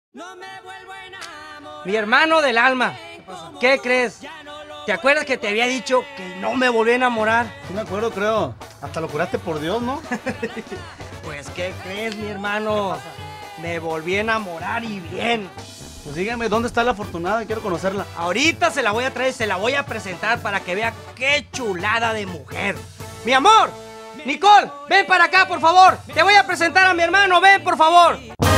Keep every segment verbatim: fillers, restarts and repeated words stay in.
Mi hermano del alma, ¿qué crees? ¿Te acuerdas que te había dicho que no me volví a enamorar? Sí me acuerdo, creo. Hasta lo juraste por Dios, ¿no? Pues, ¿qué crees, mi hermano? Me volví a enamorar y bien. Pues dígame, ¿dónde está la afortunada? Quiero conocerla. Ahorita se la voy a traer, se la voy a presentar para que vea qué chulada de mujer. ¡Mi amor! Nicole, ven para acá, por favor. Te voy a presentar a mi hermano, ven, por favor.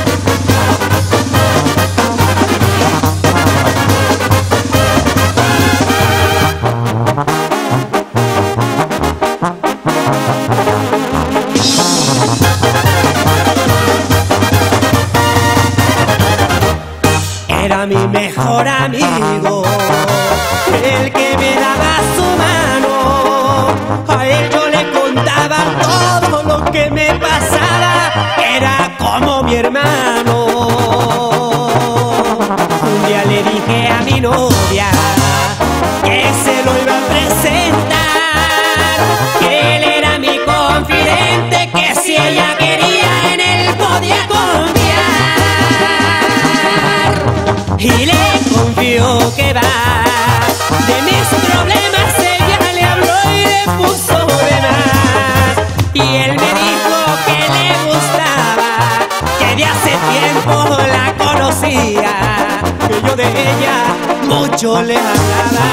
Era mi mejor amigo, el que me daba su mano. A él yo le contaba todo lo que me pasaba, era como mi hermano. Un día le dije a mi novia que se lo iba a presentar, que él era mi confidente, que si ella quería en él podía confiar. Y le confió que va, de mis problemas ella le habló y le puso de más. Y él me dijo que le gustaba, que de hace tiempo la conocía, que yo de ella mucho le hablaba.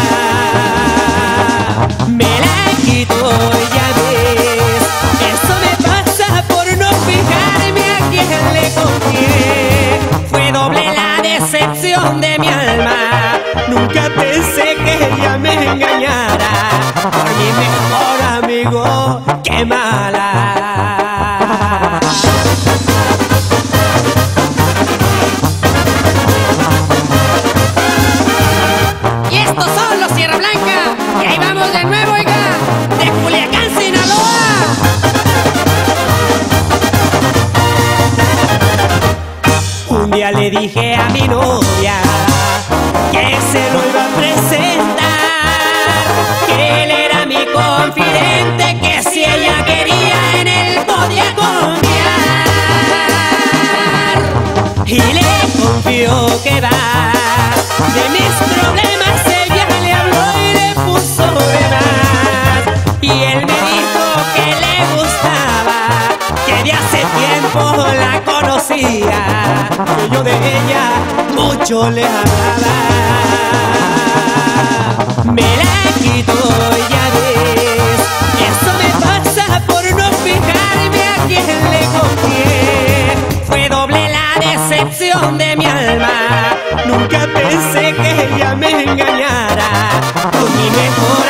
Me la quitó, ya ves, eso me pasa por no fijarme a quién le confié. Fue doble la decepción de mi alma, nunca pensé que ella me engañara. Por mi mejor amigo, qué mala. Y estos son los Sierra Blanca, y ahí vamos de nuevo, oiga, de Culiacán, Sinaloa. Un día le dije a mi novia que se lo iba a presentar, que él era mi confidente, que si ella quería en él podía confiar. Y le confió que va, de mis problemas ella le habló y le puso de más. Y él me dijo que le gustaba, que de hace tiempo la conocía, que yo de ella mucho le hablaba. Me la quitó, ya ves, eso me pasa por no fijarme a quién le confié. Fue doble la decepción de mi alma, nunca pensé que ella me engañara. Con mi mejor